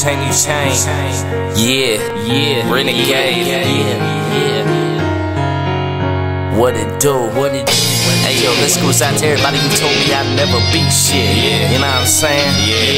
chainy chain. Yeah, Renegade. Yeah. What it do? Hey yo, this goes out to everybody who told me I'd never be shit. You know what I'm saying?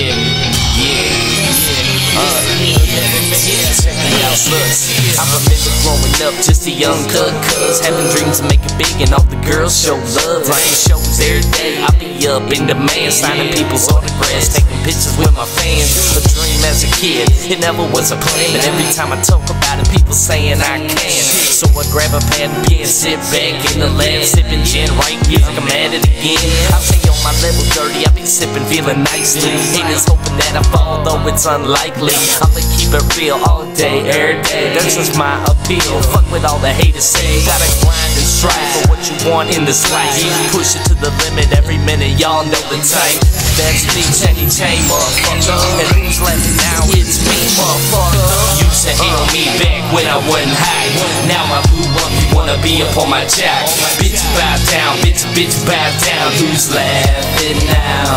Check me out, look. I remember growing up just a young cuz having dreams of making big and all the girls show love. Writing shows every day, I be up in demand, signing people's autographs, taking pictures with my fans. A dream as a kid, it never was a plan, but every time I talk about it, people saying I can. So I grab a pad and pen, sit back in the lab, sipping gin, write music, I'm at it again. I say on my level 30, I be sipping, feeling nicely. Haters hoping that I fall, though it's unlikely. I'ma keep it real all day, every day. That's just my appeal. Fuck with all the haters say. Gotta grind and strive for what you want in this life. Push it to the limit every minute, y'all know the type. That's me, chainy chain, motherfucker. And who's laughing now? It's me, motherfucker. Used to hate on me back when I wasn't high. Now I blew up, you wanna be up on my jack. Bitch, bow down, bitch, bow down. Who's laughing now?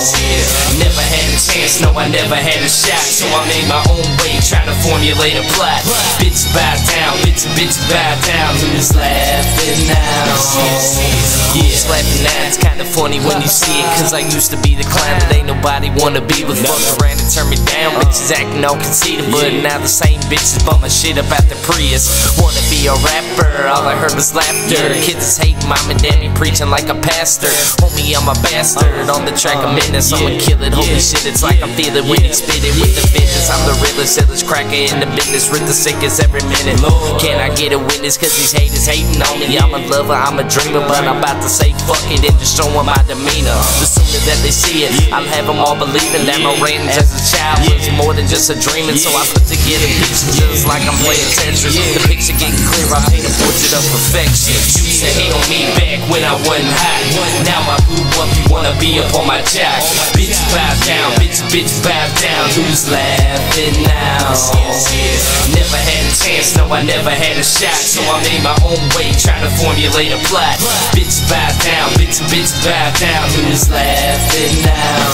Never had a chance, no, I never had a shot. So I made my own way, trying to formulate a plot. Bitch, bow down, bitch, bow down. Who's laughing now? Yeah, laughing now, it's kinda funny when you see it, cause I used to be the clown that ain't nobody wanna be with. Fuck around and turn me down, bitches acting all conceited, but now the same bitches bum my shit up at the Prius. Wanna be a rapper, all I heard was laughter. Kids is hating, mom and daddy preaching like a pastor. Homie, I'm a bastard, on the track a minute, I'ma kill it. Holy shit, it's like I'm feeling when he spit it with the business. I'm the realest, illest cracker in the business, rip the sickest every minute. Can I get a witness, cause these haters hating on me? I'm a lover, I'm a dreamer, but I'm about to say fuck it and just show them my demeanor. The sooner that they see it, I'll have them all believing that my ratings as a child was more than just a dream. And so I put together pieces just like I'm playing Tetris. The picture getting clear, I paint a portrait of perfection. Used to hate on me back when I wasn't hot. Now I blew up, you wanna be up on my jack. Bitch, bow down, bitch, bow down. Who's laughing now? Never had a chance, no, I never had a shot. So I made my own way, trying to formulate a plot. Bitch, bow down, bitch, bow down. Who's laughing now?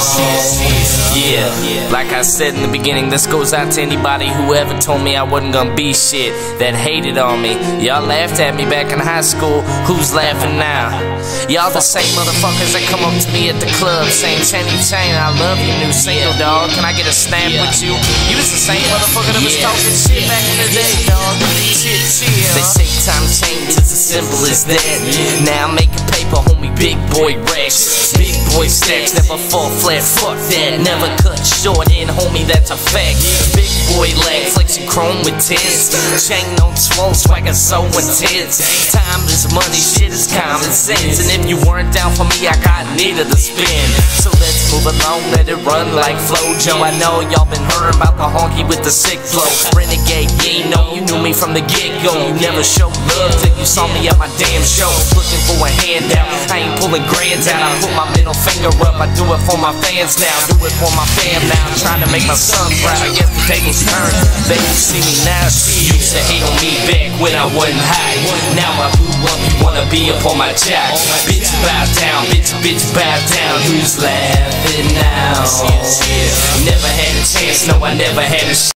Yeah, like I said in the beginning, this goes out to anybody who ever told me I wasn't gonna be shit, that hated on me. Y'all laughed at me back in high school, who's laughing now? Y'all the same motherfuckers that come up to me at the club saying, chainy chain, I love you, new single, dog. Can I get a snap with you? You was the same motherfucker that was talking shit back in the day, dog. They say time change, it's as simple as that. Now I'm making paper, homie, big boy racks, big boy stacks, never fall flat, fuck that. Never cut short in, homie, that's a fact. Big boy lag, flexing chrome with tins, chain on swole, swagger so intense. Time is money, shit is common sense. And if you weren't down for me, I got neither to spin. So let's move along, let it run like Flojo. I know y'all been hearing about the honky with the sick flow. Renegade, yeah, you know you knew me from the get-go. You never showed love till you saw me at my damn show. Looking for a handout, I ain't pulling grands out. I put my middle finger up, I do it for my fans now. Do it for my fam now, trying to make my son proud. I guess the tables turn, they can see me now. She used to hate on me back when I wasn't high. Now I blew up, you wanna be up on my jack. Bitch, bow down, bitch, bow down. Who's laughing now? Never had a chance, no, I never had a